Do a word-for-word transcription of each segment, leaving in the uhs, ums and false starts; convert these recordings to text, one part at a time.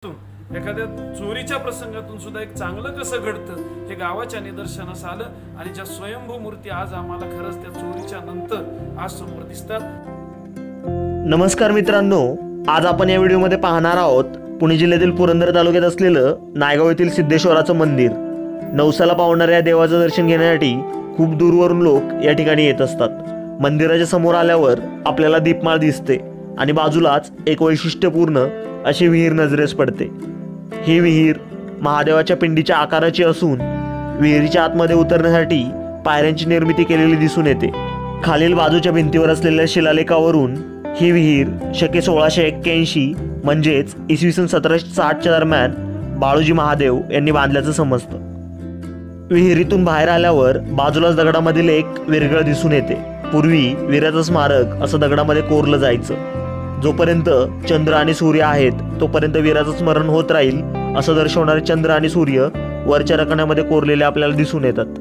एखाद्या चोरीच्या प्रसंगातून सुद्धा एक चांगलं कसं घडतं हे गावाच्या निदर्शनास आलं आणि ज्या स्वयंभू मूर्ती आज आम्हाला खरंच त्या चोरीच्या नंतर आज समोर दिसतात। नमस्कार मित्रांनो, आज आपण या व्हिडिओमध्ये पाहणार आहोत पुणे जिल्ह्यातील पुरंदर तालुक्यात असलेलं नायगाव येथील सिद्धेश्वराचं मंदिर। नवसाला पावणाऱ्या देवाचं दर्शन घेण्यासाठी खूप दूरवरून लोक या ठिकाणी येत असतात। मंदिराच्या समोर आल्यावर आपल्याला दीपमाळ दिसते आणि बाजूलाच एक वैशिष्ट्यपूर्ण अशी विहीर नजरेस पडते। ही विहीर महादेवाच्या पिंडीच्या आकाराची असून विहिरीच्या आतमध्ये उतरण्यासाठी पायऱ्यांची निर्मिती केलेली दिसून येते। खालील बाजूच्या भिंतीवर असलेल्या शिलालेखावरून ही विहीर शके सोळाशे एक्क्याऐंशी म्हणजेच इसवी सन सतराशे साठच्या दरम्यान बाळूजी महादेव यांनी बांधल्याचं समजतं। विहिरीतून बाहेर आल्यावर बाजूलाच दगडामधील एक विरगळ दिसून येते। पूर्वी वीराचं स्मारक असं दगडामध्ये कोरलं जायचं। जोपर्यंत चंद्र आणि सूर्य आहेत तोपर्यंत वीराचं स्मरण होत राहील असं दर्शवणारे चंद्र आणि सूर्य वरच्या रकान्यामध्ये कोरलेले आपल्याला दिसून येतात।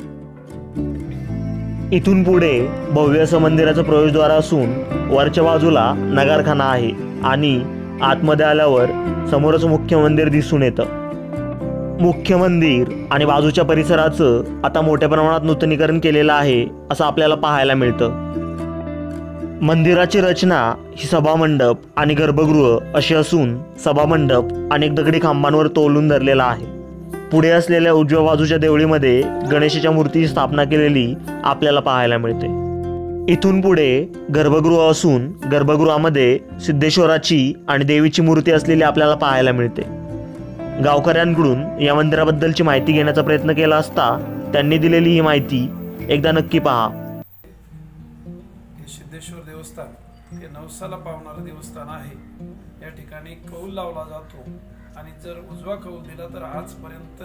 इथून पुढे भव्य असं मंदिराचं प्रवेशद्वार असून वरच्या बाजूला नगारखाना आहे आणि आतमध्ये आल्यावर समोरच मुख्य मंदिर दिसून येतं। मुख्य मंदिर आणि बाजूच्या परिसराचं आता मोठ्या प्रमाणात नूतनीकरण केलेलं आहे असं आपल्याला पाहायला मिळतं। मंदिराची रचना ही सभामंडप आणि गर्भगृह अशी असून सभामंडप अनेक दगडी खांबांवर तोलून धरलेला आहे। पुढे असलेल्या उजव्या बाजूच्या देवळीमध्ये गणेशाच्या मूर्तीची स्थापना केलेली आपल्याला पाहायला मिळते। इथून पुढे गर्भगृह असून गर्भगृहामध्ये सिद्धेश्वराची आणि देवीची मूर्ती असलेली आपल्याला पाहायला मिळते। गावकऱ्यांकडून या मंदिराबद्दलची माहिती घेण्याचा प्रयत्न केला असता त्यांनी दिलेली ही माहिती एकदा नक्की पहा। सिद्धेश्वर देवस्थान हे नवसाला पावणारं देवस्थान आहे। या ठिकाणी कौल लावला जातो आणि जर उजवा कौल दिला तर आजपर्यंत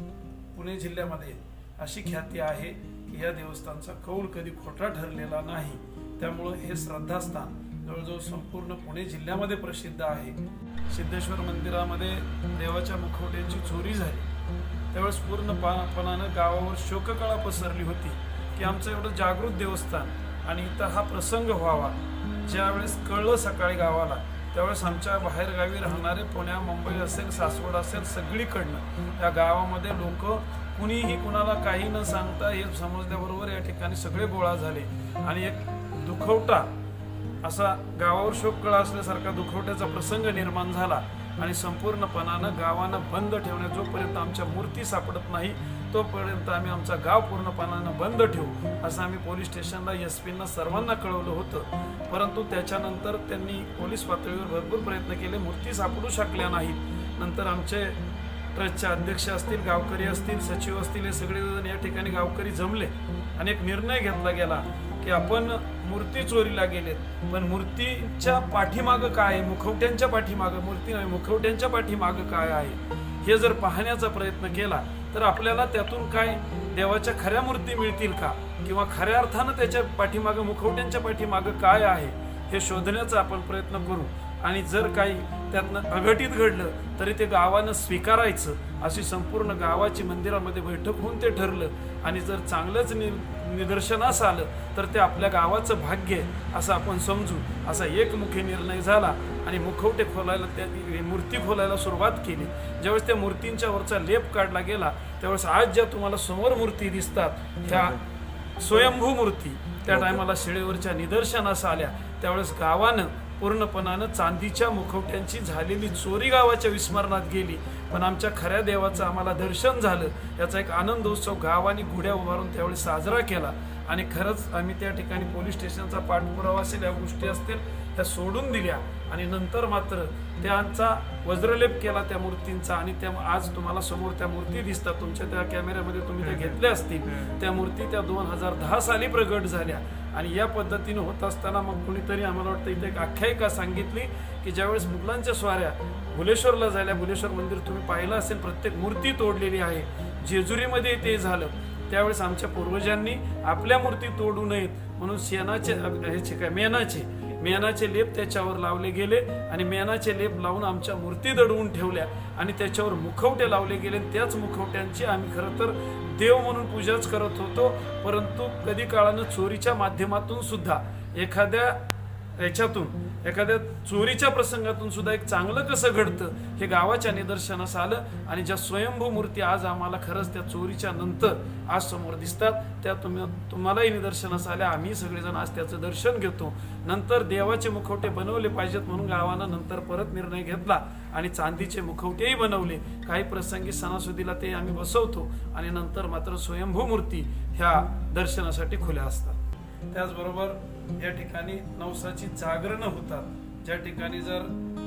पुणे जिल्ह्यामध्ये अशी ख्याती आहे की या देवस्थानचा कौल कधी खोटा ठरलेला नाही। त्यामुळे हे श्रद्धास्थान जवळजवळ संपूर्ण पुणे जिल्ह्यामध्ये प्रसिद्ध आहे। सिद्धेश्वर मंदिरामध्ये देवाच्या मुखवट्याची चोरी झाली त्यावेळेस पूर्णपणानं गावावर शोककळा पसरली होती की आमचं एवढं जागृत देवस्थान आणि इथं हा प्रसंग व्हावा। ज्यावेळेस कळलं सकाळी गावाला त्यावेळेस आमच्या बाहेरगावी राहणारे पुण्या मुंबई असेल सासवड असेल सगळीकडनं या गावामध्ये लोक कुणीही कुणाला काही न सांगता हे समजल्याबरोबर या ठिकाणी सगळे गोळा झाले आणि एक दुखवटा असा गावावर शोककळा असल्यासारखा दुखवट्याचा प्रसंग निर्माण झाला आणि संपूर्णपणानं गावानं बंद ठेवण्या जोपर्यंत आमच्या मूर्ती सापडत नाही तोपर्यंत आम्ही आमचा गाव पूर्णपणानं बंद ठेवू असं आम्ही पोलीस स्टेशनला एस पींना सर्वांना कळवलं होतं। परंतु त्याच्यानंतर त्यांनी पोलीस पातळीवर भरपूर प्रयत्न केले, मूर्ती सापडू शकल्या नाहीत। नंतर आमचे ट्रस्टचे अध्यक्ष असतील, गावकरी असतील, सचिव असतील, हे सगळेजण या ठिकाणी गावकरी जमले आणि एक निर्णय घेतला गेला की आपण मूर्ती चोरीला गेलेत पण मूर्तीच्या पाठीमागं काय आहे, मुखवट्यांच्या पाठीमागं मूर्ती नाही मुखवट्यांच्या पाठीमागं काय आहे हे जर पाहण्याचा प्रयत्न केला तर आपल्याला त्यातून काय देवाच्या खऱ्या मूर्ती मिळतील का किंवा खऱ्या अर्थानं त्याच्या पाठीमागं मुखवट्यांच्या पाठीमागं काय आहे हे शोधण्याचा आपण प्रयत्न करू आणि जर काही त्यातनं अघटित घडलं तरी ते गावानं स्वीकारायचं अशी संपूर्ण गावाची मंदिरामध्ये बैठक होऊन ते ठरलं आणि जर चांगलंच नि निदर्शनास आलं तर ते आपल्या गावाचं भाग्य असं आपण समजू असा एकमुखी निर्णय झाला आणि मुखवटे खोलायला त्या मूर्ती खोलायला सुरुवात केली। ज्यावेळेस त्या मूर्तींच्या वरचा लेप काढला गेला त्यावेळेस आज ज्या तुम्हाला समोर मूर्ती दिसतात त्या स्वयंभू मूर्ती त्या टायमाला शिळेवरच्या निदर्शनास आल्या त्यावेळेस गावानं पूर्णपणानं चांदीच्या मुखवट्यांची झालेली चोरी गावाच्या विस्मरणात गेली पण आमच्या खऱ्या देवाचं आम्हाला दर्शन झालं याचा एक आनंदोत्सव गावाने गुढ्या उभारून त्यावेळी साजरा केला आणि खरंच आम्ही त्या ठिकाणी पोलीस स्टेशनचा पाठपुरावा असेल या गोष्टी असतील त्या सोडून दिल्या आणि नंतर मात्र त्यांचा वज्रलेप केला त्या मूर्तींचा आणि त्या आज तुम्हाला समोर त्या मूर्ती दिसतात तुमच्या त्या कॅमेऱ्यामध्ये तुम्ही त्या घेतल्या असतील त्या मूर्ती त्या दोन हजार दहा साली प्रगट झाल्या आणि या पद्धतीने होत असताना मग कुणीतरी आम्हाला वाटतं इथे एक आख्यायिका सांगितली की ज्यावेळेस मुघलांच्या स्वाऱ्या भुलेश्वरला झाल्या भुलेश्वर मंदिर तुम्ही पाहिलं असेल प्रत्येक मूर्ती तोडलेली आहे जेजुरीमध्ये ते झालं त्यावेळेस आमच्या पूर्वजांनी आपल्या मूर्ती तोडू नयेत म्हणून शेणाचे ह्याचे काय मेणाचे मेणाचे लेप त्याच्यावर लावले गेले आणि मेणाचे लेप लावून आमच्या मूर्ती दडवून ठेवल्या आणि त्याच्यावर मुखवटे लावले गेले त्याच मुखवट्यांची आम्ही खरं तर देव म्हणून पूजाच करत होतो परंतु कधी काळानं चोरीच्या माध्यमातून सुद्धा एखाद्या याच्यातून एखाद्या चोरीच्या प्रसंगातून सुद्धा एक चांगलं कसं घडतं हे गावाच्या निदर्शनास आलं. आणि ज्या स्वयंभू मूर्ती आज आम्हाला खरंच त्या चोरीच्या नंतर आज समोर दिसतात त्या तुम्ही तुम्हालाही निदर्शनास आल्या. आम्ही सगळेजण आज त्याचं दर्शन घेतो. नंतर देवाचे मुखवटे बनवले पाहिजेत म्हणून गावानं नंतर परत निर्णय घेतला आणि चांदीचे मुखवटेही बनवले. काही प्रसंगी सणासुदीला ते आम्ही बसवतो आणि नंतर मात्र स्वयंभू मूर्ती ह्या दर्शनासाठी खुल्या असतात. त्याचबरोबर या ठिकाणी नवसाची जागरणं होतात. ज्या ठिकाणी जर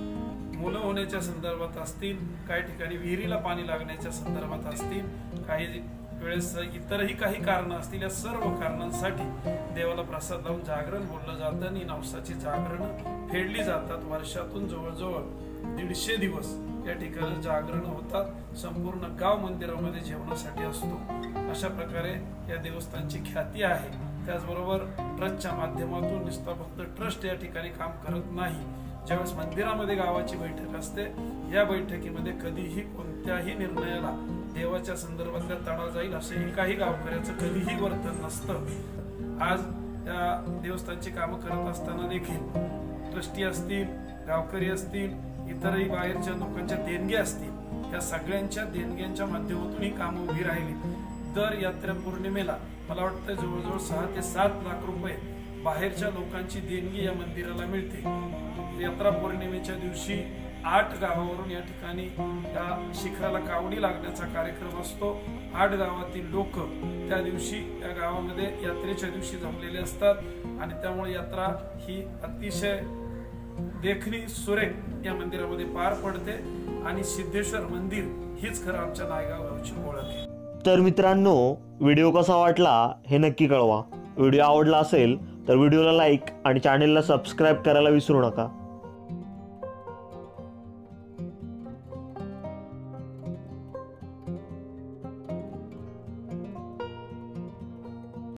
मुलं होण्याच्या संदर्भात असतील, काही ठिकाणी विहिरीला पाणी लागण्याच्या संदर्भात असतील, काही वेळेस इतरही काही कारण असतील, या सर्व कारणांसाठी देवाला प्रसाद लावून जागरण बोललं जातं आणि नवसाची जागरणं फेडली जातात. वर्षातून जवळजवळ दीडशे दिवस या ठिकाणी जागरण होतात. संपूर्ण गाव मंदिरामध्ये जेवणासाठी असतो. अशा प्रकारे या देवस्थानची ख्याती आहे. त्याचबरोबर ट्रस्टच्या माध्यमातून नुसतं फक्त ट्रस्ट या ठिकाणी काम करत नाही. ज्यावेळेस मंदिरामध्ये गावाची बैठक असते, या बैठकीमध्ये कधीही कोणत्याही निर्णयाला देवाच्या संदर्भातल्या तडा जाईल असंही काही गावकऱ्याचं कधीही वर्तन नसतं. आज या देवस्थानची कामं करत असताना देखील ट्रस्टी असतील, गावकरी असतील, इतरही बाहेरच्या लोकांच्या देणग्या असतील, या सगळ्यांच्या देणग्यांच्या माध्यमातून ही कामं उभी राहिली. दर यात्रा पौर्णिमेला मला वाटतं जवळजवळ सहा ते सात लाख रुपये बाहेरच्या लोकांची देणगी या मंदिराला मिळते. यात्रा पौर्णिमेच्या दिवशी आठ गावावरून या ठिकाणी या शिखराला कावडी लागण्याचा कार्यक्रम असतो. आठ गावातील लोक त्या दिवशी या गावामध्ये यात्रेच्या दिवशी जमलेले असतात आणि त्यामुळे यात्रा ही अतिशय देखणी सुरेख या मंदिरामध्ये पार पडते आणि सिद्धेश्वर मंदिर हीच खरं आमच्या नायगाव गावची ओळख आहे. तर मित्रांनो, व्हिडिओ कसा वाटला हे नक्की कळवा. व्हिडिओ आवडला असेल तर व्हिडिओला लाईक आणि चॅनेलला सबस्क्राईब करायला विसरू नका.